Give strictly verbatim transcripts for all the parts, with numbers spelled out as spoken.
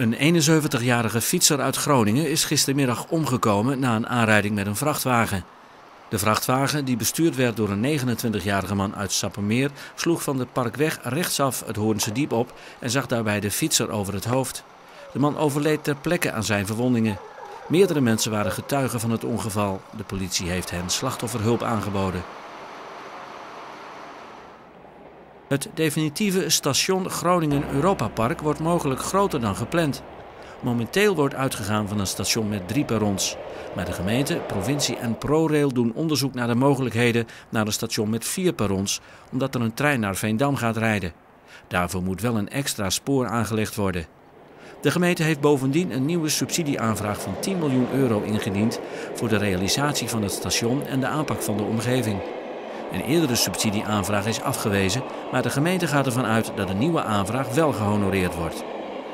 Een eenenzeventigjarige fietser uit Groningen is gistermiddag omgekomen na een aanrijding met een vrachtwagen. De vrachtwagen, die bestuurd werd door een negenentwintigjarige man uit Sappemeer, sloeg van de Parkweg rechtsaf het Hoornse Diep op en zag daarbij de fietser over het hoofd. De man overleed ter plekke aan zijn verwondingen. Meerdere mensen waren getuigen van het ongeval. De politie heeft hen slachtofferhulp aangeboden. Het definitieve station Groningen Europapark wordt mogelijk groter dan gepland. Momenteel wordt uitgegaan van een station met drie perrons. Maar de gemeente, provincie en ProRail doen onderzoek naar de mogelijkheden naar een station met vier perrons, omdat er een trein naar Veendam gaat rijden. Daarvoor moet wel een extra spoor aangelegd worden. De gemeente heeft bovendien een nieuwe subsidieaanvraag van tien miljoen euro ingediend voor de realisatie van het station en de aanpak van de omgeving. Een eerdere subsidieaanvraag is afgewezen, maar de gemeente gaat ervan uit dat een nieuwe aanvraag wel gehonoreerd wordt.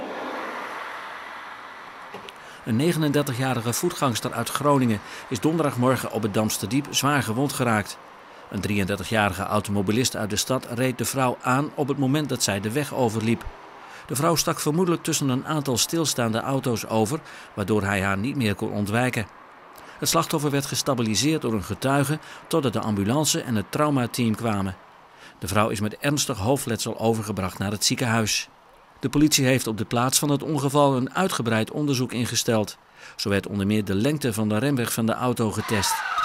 Een negenendertigjarige voetgangster uit Groningen is donderdagmorgen op het Damsterdiep zwaar gewond geraakt. Een drieëndertigjarige automobilist uit de stad reed de vrouw aan op het moment dat zij de weg overliep. De vrouw stak vermoedelijk tussen een aantal stilstaande auto's over, waardoor hij haar niet meer kon ontwijken. Het slachtoffer werd gestabiliseerd door een getuige totdat de ambulance en het traumateam kwamen. De vrouw is met ernstig hoofdletsel overgebracht naar het ziekenhuis. De politie heeft op de plaats van het ongeval een uitgebreid onderzoek ingesteld. Zo werd onder meer de lengte van de remweg van de auto getest.